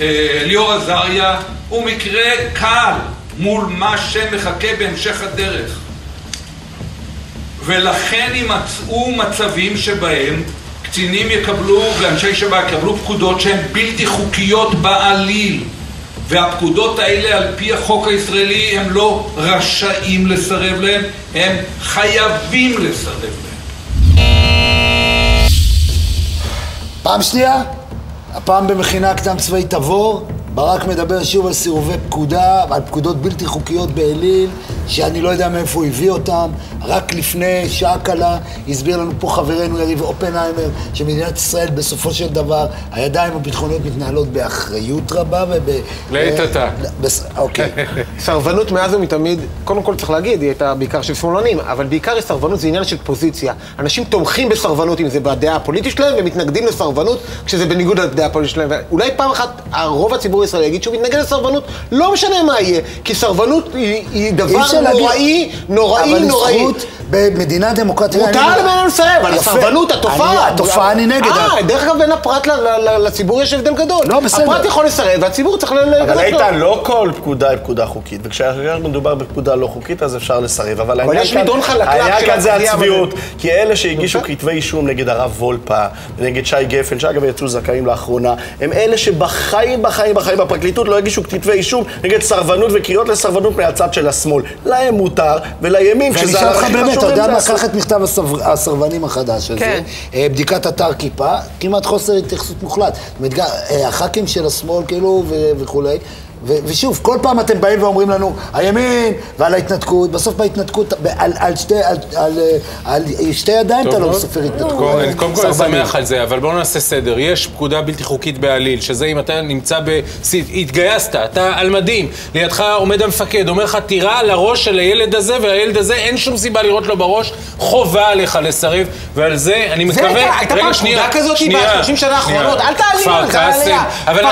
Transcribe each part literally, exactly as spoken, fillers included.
ליאור עזריה הוא מקרה קל מול מה שמחכה בהמשך הדרך, ולכן יימצאו מצבים שבהם קצינים יקבלו ואנשי שב"כ יקבלו פקודות שהן בלתי חוקיות בעליל, והפקודות האלה על פי החוק הישראלי הם לא רשאים לסרב להם, הם חייבים לסרב להם. פעם שנייה, הפעם במכינה קדם צבאית תבור, ברק מדבר שוב על סירובי פקודה, על פקודות בלתי חוקיות בעליל, שאני לא יודע מאיפה הוא הביא אותם. רק לפני שעה קלה הסביר לנו פה חברנו יריב אופנהיימר שמדינת ישראל בסופו של דבר הידיים הביטחוניות מתנהלות באחריות רבה וב... לעת עתה. אוקיי. סרבנות מאז ומתמיד, קודם כל צריך להגיד, היא הייתה בעיקר של שמאלנים, אבל בעיקר סרבנות זה עניין של פוזיציה. אנשים תומכים בסרבנות אם זה בדעה הפוליטית שלהם ומתנגדים לסרבנות כשזה בניגוד לדעה הפוליטית שלהם. אולי פעם אחת הרוב הציבור הישראלי יגיד שהוא מתנגד לסרבנות, לא משנה מה יהיה, כי סרבנות היא, היא דבר נוראי, נוראי, נוראי. במדינה דמוקרטית... מותר למעלה לסרב, אבל הסרבנות, התופעה... התופעה אני נגד. אה, דרך אגב בין הפרט לציבור יש הבדל גדול. לא, בסדר. הפרט יכול לסרב והציבור צריך לגלות לו. אבל איתן, לא כל פקודה היא פקודה חוקית, וכשמדובר בפקודה לא חוקית אז אפשר לסרב, אבל העניין כאן זה הצביעות, כי אלה שהגישו כתבי אישום נגד הרב וולפה, נגד שי גפן, שאגב יצאו זכאים לאחרונה, הם אלה שבחיים, בחיים, בחיים בפרקליטות לא הגישו כתבי אישום נגד סרבנות וקריאות לסרבנות מהצד של השמאל. להם מותר, ולימין, שזה אתה יודע מה, קח את מכתב הסרבנים החדש הזה, בדיקת אתר כיפה, כמעט חוסר התייחסות מוחלט. הח"כים של השמאל כאילו וכולי, ושוב, כל פעם אתם באים ואומרים לנו, הימין ועל ההתנתקות, בסוף בהתנתקות, על שתי ידיים אתה לא סופר התנתקות. קודם כל אני שמח על זה, אבל בואו נעשה סדר. יש פקודה בלתי חוקית בעליל, שזה אם אתה נמצא ב... התגייסת, אתה על מדים, לידך עומד המפקד, אומר לך, תירה לראש של הילד הזה, והילד הזה אין שום סיבה לראות לו בראש, חובה עליך לסרב, ועל זה אני מקווה... הייתה פעם פקודה כזאת ב-שלושים שנה האחרונות, אל תעלינו, זה עליה. אבל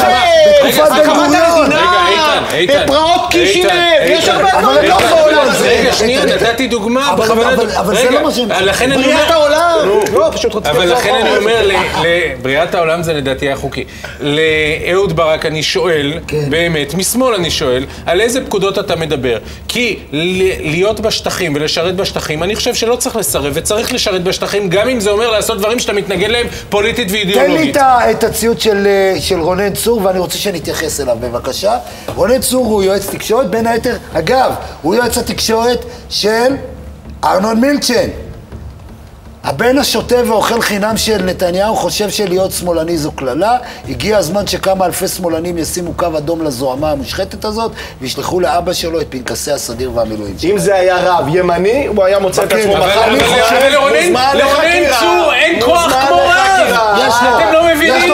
רגע, איתן, בפרעות קישינב, יש הרבה דברים לא בעולם הזה. רגע, שנייה, נתתי דוגמה בכוונה... אבל זה לא מה שהם... בריאת העולם! לא, פשוט רציתי... אבל לכן אני אומר, לבריאת העולם זה לדעתי היה חוקי. לאהוד ברק אני שואל, באמת, משמאל אני שואל, על איזה פקודות אתה מדבר? כי להיות בשטחים ולשרת בשטחים, אני חושב שלא צריך לסרב, וצריך לשרת בשטחים, גם אם זה אומר לעשות דברים שאתה מתנגד להם פוליטית ואידיאולוגית. תן לי את הציוד של רונן צור, ואני רוצה שנתייחס אליו, בבקשה. רונן צור הוא יועץ תקשורת, בין היתר, אגב, הוא יועץ התקשורת של ארנון מילצ'ן. הבן השוטה ואוכל חינם של נתניהו חושב שלהיות שמאלני זו כללה. הגיע הזמן שכמה אלפי שמאלנים ישימו קו אדום לזוהמה המושחתת הזאת וישלחו לאבא שלו את פנקסי הסדיר והמילואים שלו. אם זה היה רב ימני, הוא היה מוצא את עצמו מחר. אבל לרונן צור אין כוח כמו רב! אתם לא מבינים!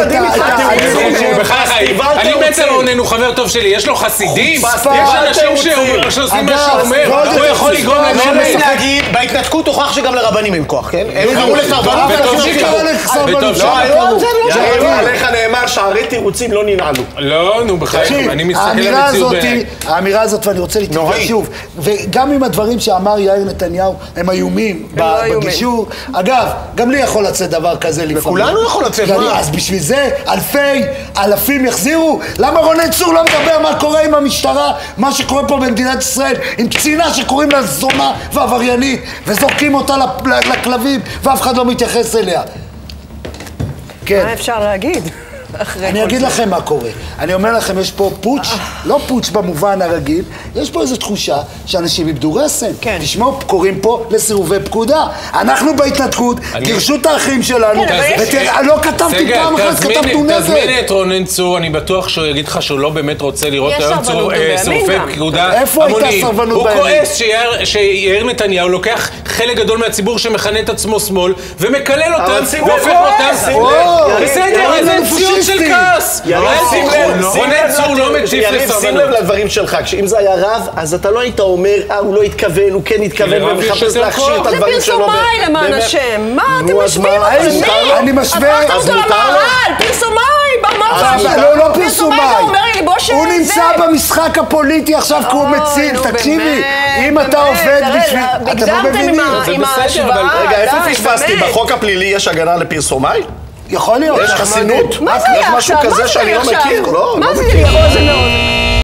אני בעצם רונן הוא חבר טוב שלי, יש לו חסידים? יש אנשים שעושים מה שהוא אומר, הוא יכול לגרום להם לא להגיד, בהתנתקות הוכח שגם לרבנים הם כוח, כן? הם קראו לסרבנות וטוב שלא. עליך נאמר שערי תירוצים לא ננעלו. לא, נו בחיים, אני מסתכל על המציאות בעיניי. האמירה הזאת, ואני רוצה להתייחס שוב, וגם עם הדברים שאמר יאיר נתניהו, הם איומים בגישור. אגב, גם לי יכול לצאת דבר כזה לפעמים. וכולנו יכול לצאת, מה? אז בשביל זה אלפי, אלפים יחזירו. למה רונן צור לא מדבר מה קורה עם המשטרה, מה שקורה פה במדינת ישראל, עם קצינה שקוראים לה זונה ועבריינית, וזורקים אותה לכלבים, ואף אחד לא מתייחס אליה. כן. מה אפשר להגיד? אני אגיד לכם מה קורה. אני אומר לכם, יש פה פוץ', לא פוץ' במובן הרגיל, יש פה איזו תחושה שאנשים איבדו רסן. תשמעו, קוראים פה לסירובי פקודה. אנחנו בהתנתקות, גירשו את האחים שלנו, ולא כתבתי פעם אחת, כתבנו נגד. תזמין את רונן צור, אני בטוח שהוא יגיד לך שהוא לא באמת רוצה לראות היום סירובי פקודה המוניים. הוא כועס שיאיר נתניהו לוקח חלק גדול מהציבור שמכנה את עצמו שמאל, ומקלל אותם, והופך אותם. בסדר, איזה מציאות של כעס! רונן צור לא מטיף לסרבנות. שים לב לדברים שלך, אם זה היה רב, אז אתה לא היית אומר, אה, הוא לא התכוון, הוא כן התכוון, ומחפש להכשיר את הדברים שלו. זה פרסומאי למען השם, מה אתם משווים אותו? אני משווה... הפכת אותו למערל, פרסומאי, במרצה. לא, לא פרסומאי. הוא נמצא במשחק הפוליטי עכשיו כי הוא מציל, תקשיבי. אם אתה עובד בשביל... אתם לא מבינים. רגע, איפה פספסתי? בחוק הפלילי יש הגנה לפרסומאי? יכול להיות. יש חסינות? מה זה היה עכשיו? יש משהו כזה שאני לא מכיר, לא? מה זה